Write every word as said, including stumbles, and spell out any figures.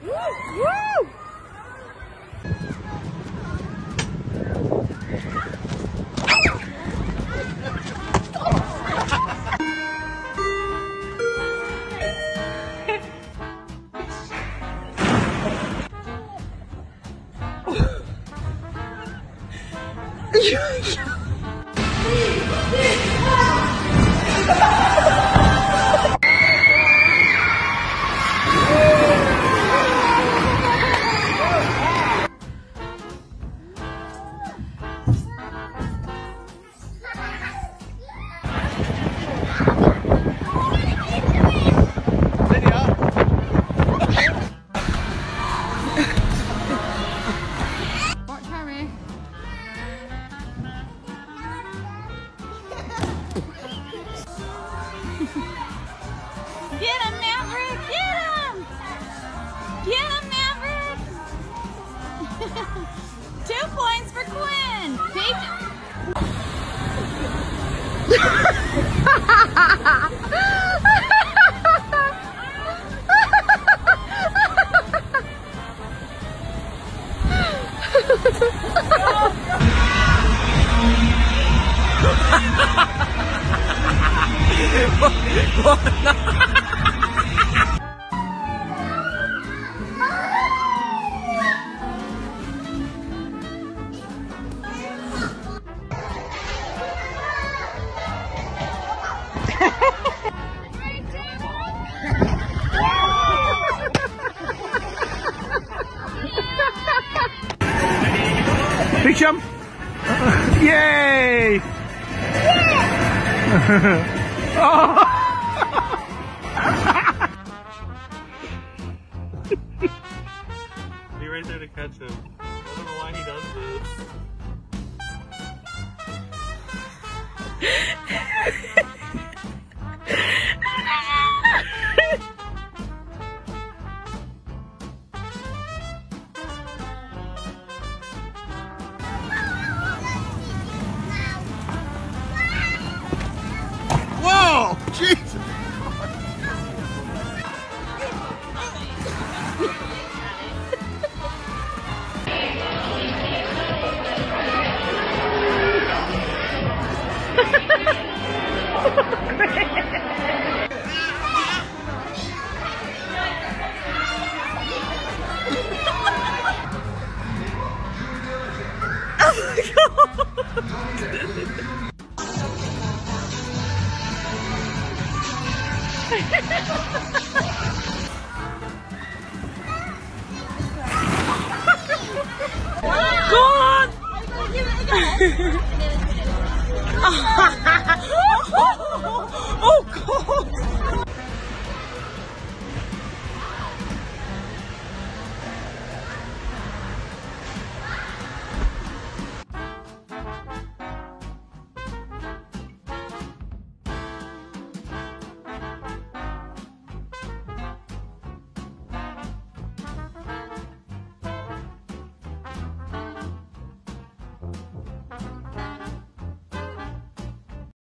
Woo! Get him, Maverick! Get him! Get him, Maverick! Two points for Quinn! Paige... Big jump! Yay! Oh. Be right there to catch him. I don't know why he does this. Whoa! Jesus! Go on! Oh, God!